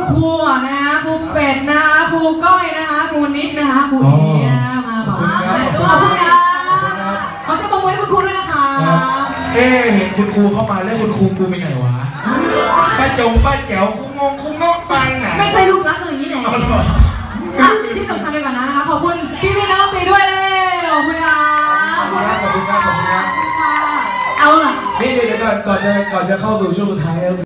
ครูอ่ะนะคะครูเป็ดนะคะครูก้อยนะคะครูนิดนะคะครูเอ๋นะคะมาบอกขอบคุณค่ะขอเสียงปรบมือให้คุณครูด้วยนะคะเห็นคุณครูเข้ามาแล้วคุณครูกูไปไหนวะป้าจงป้าแจ๋วกูงอกไปไหนไม่ใช่ลูกรักอย่างนี้แหละที่สำคัญด้วยกันนะคะขอบคุณพี่น้องตีด้วยเลยขอบคุณค่ะขอบคุณครับเอาล่ะนี่เดี๋ยวก่อนจะเข้าสู่ช่วงสุดท้าย